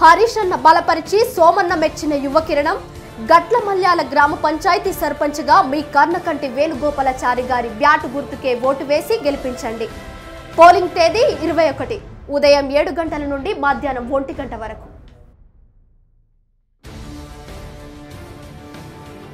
హరీష్ అన్న బలపరిచి సోమన్న మెచ్చిన యువకిరణం గట్ల మల్యాల గ్రామ పంచాయతీ సర్పంచ్గా మీ కర్ణకంటి వేణుగోపాలాచారి గారి బ్యాటు గుర్తుకే ఓటు వేసి గెలిపించండి. పోలింగ్ తేదీ 21 ఉదయం 7 గంటల నుండి మధ్యాహ్నం 1 గంట వరకు.